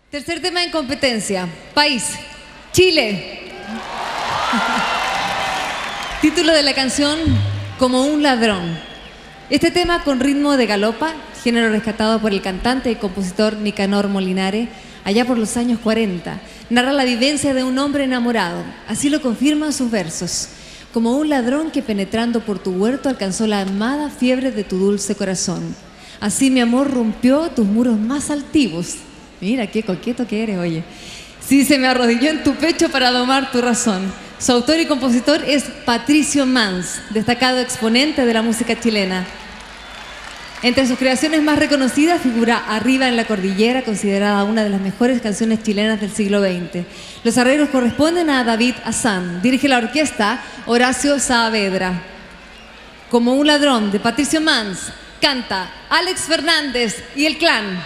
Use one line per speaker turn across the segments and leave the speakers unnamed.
Tercer tema en competencia. País: Chile. Título de la canción: Como un ladrón. Este tema, con ritmo de galopa, género rescatado por el cantante y compositor Nicanor Molinare allá por los años 40, narra la vivencia de un hombre enamorado. Así lo confirman sus versos: como un ladrón que penetrando por tu huerto alcanzó la amada fiebre de tu dulce corazón. Así mi amor rompió tus muros más altivos. Mira qué coqueto que eres, oye. Sí, se me arrodilló en tu pecho para domar tu razón. Su autor y compositor es Patricio Mans, destacado exponente de la música chilena. Entre sus creaciones más reconocidas figura Arriba en la Cordillera, considerada una de las mejores canciones chilenas del siglo XX. Los arreglos corresponden a David Azán. Dirige la orquesta Horacio Saavedra. Como un ladrón, de Patricio Mans, canta Alex Fernández y el Clan.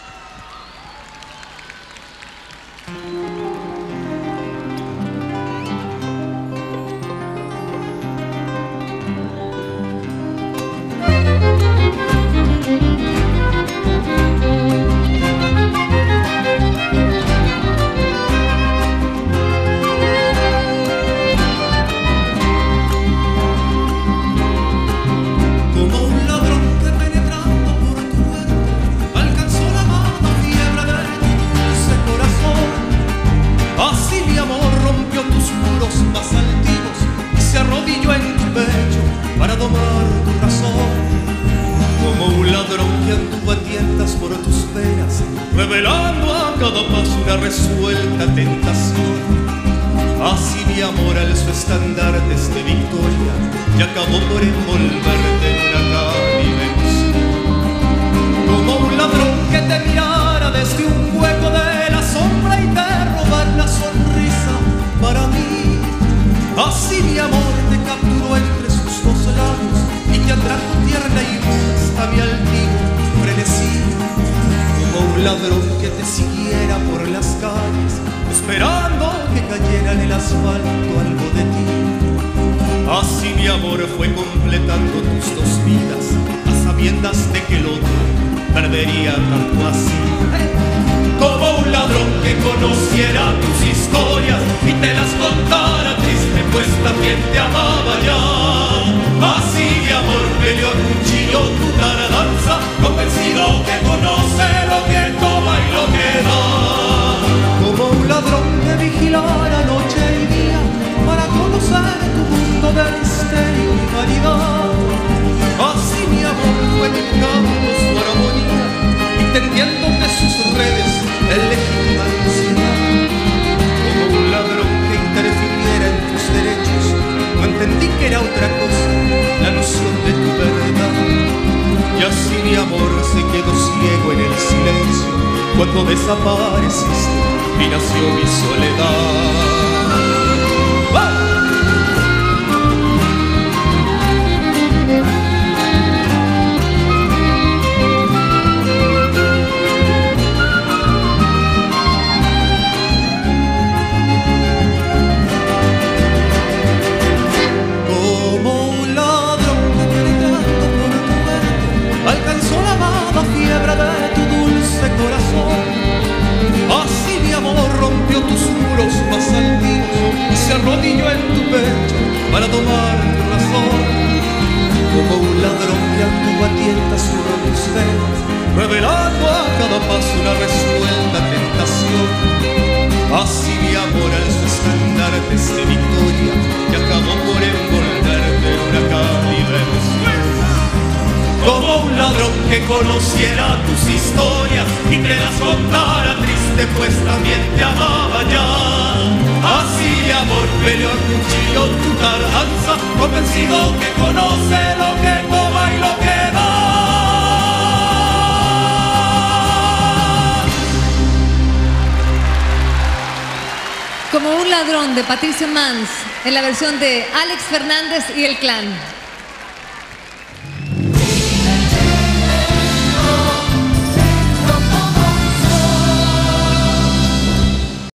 Para domar tu razón, como un ladrón que anduvo a tientas por tus venas, revelando a cada paso una resuelta tentación. Así mi amor alzó estandartes de victoria y acabó por envolverte en una cálida emoción. Como un ladrón que te mirara desde un hueco de la sombra y te robara la sonrisa para mí. Así mi amor te capturó entre sus dos labios y te atrajo tierna y hasta mi altivo frenesí. Como un ladrón que te siguiera por las calles, esperando que cayera en el asfalto algo de ti. Así mi amor fue completando tus dos vidas, a sabiendas de que el otro perdería tanto así. Como un ladrón que conociera tus historias y te las contara triste, pues también te amaba ya. Así mi amor peleó a cuchillo tu tardanza, convencido que conoce lo que toma y lo que da. Como un ladrón que vigilara noche y día para conocer tu mundo de misterio y caridad. Así mi amor fue buscando su armonía, entendiendo que sus redes el legítima ansiedad. Como un ladrón que interfiriera en tus derechos, no entendí que era otra cosa la noción de tu verdad. Y así mi amor se quedó ciego en el silencio cuando desapareciste y nació mi soledad. Para tomar tu razón, como un ladrón que anduvo a tientas por tus venas, revelando a cada paso una resuelta tentación. Así mi amor alzó estandartes de victoria y acabó por envolverte en una cálida emoción. Como un ladrón que conociera tus historias y te las contara triste, pues también te amaba ya. Así mi amor peleó a cuchillo tu tardanza, convencido que conoce lo que toma y lo que da.
Como un ladrón, de Patricio Mans, en la versión de Alex Fernández y el Clan.